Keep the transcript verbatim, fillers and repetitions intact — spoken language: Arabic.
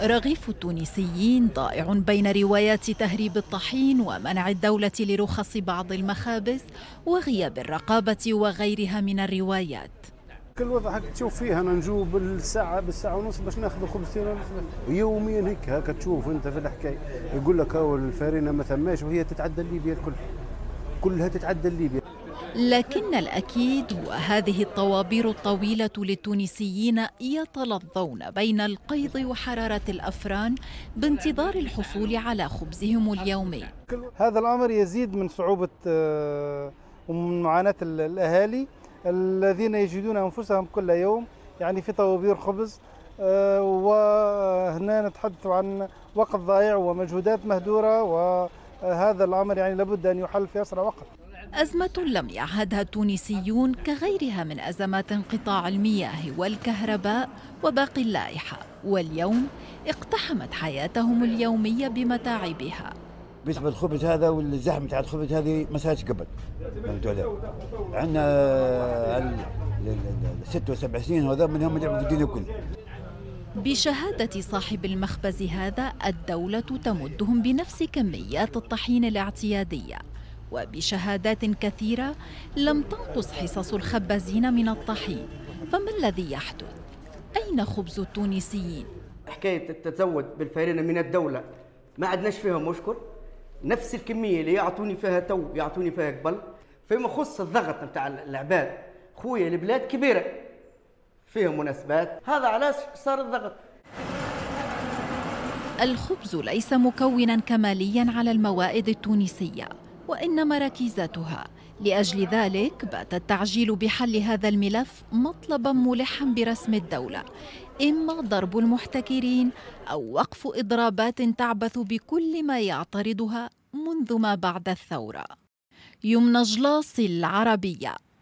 رغيف التونسيين ضائع بين روايات تهريب الطحين ومنع الدولة لرخص بعض المخابز وغياب الرقابة وغيرها من الروايات. كل وضع هكا تشوف فيها انا نجو بالساعه بالساعه ونص باش ناخذ خبزتين يوميا هيك هكا تشوف انت في الحكايه. يقول لك هاو الفارينه ما ثماش وهي تتعدى ليبيا الكل، كلها تتعدى ليبيا. لكن الأكيد هو هذه الطوابير الطويلة للتونسيين يتلظون بين القيظ وحرارة الأفران بانتظار الحصول على خبزهم اليومي. هذا الأمر يزيد من صعوبة ومن معاناة الأهالي الذين يجدون أنفسهم كل يوم يعني في طوابير خبز، وهنا نتحدث عن وقت ضائع ومجهودات مهدورة، وهذا الأمر يعني لابد أن يحل في أسرع وقت. أزمة لم يعهدها التونسيون كغيرها من أزمات انقطاع المياه والكهرباء وباقي اللائحة، واليوم اقتحمت حياتهم اليومية بمتاعبها. بالنسبة للخبز هذا والزحمة تاع الخبز هذه ما صارتش قبل. عندنا ست وسبع سنين وهذا منهم يلعبوا في الدنيا كلها. بشهادة صاحب المخبز هذا الدولة تمدهم بنفس كميات الطحين الاعتيادية، وبشهادات كثيرة لم تنقص حصص الخبازين من الطحين. فما الذي يحدث؟ أين خبز التونسيين؟ حكاية التزود بالفارنة من الدولة ما عدناش فيها مشكل، نفس الكمية اللي يعطوني فيها تو يعطوني فيها قبل. فيما يخص الضغط نتاع العباد، خويا البلاد كبيرة فيها مناسبات، هذا علاش صار الضغط. الخبز ليس مكونا كماليا على الموائد التونسية، وإنما ركيزتها. لأجل ذلك بات التعجيل بحل هذا الملف مطلبا ملحا برسم الدولة، إما ضرب المحتكرين أو وقف إضرابات تعبث بكل ما يعترضها منذ ما بعد الثورة. يمنى جلاص، العربية.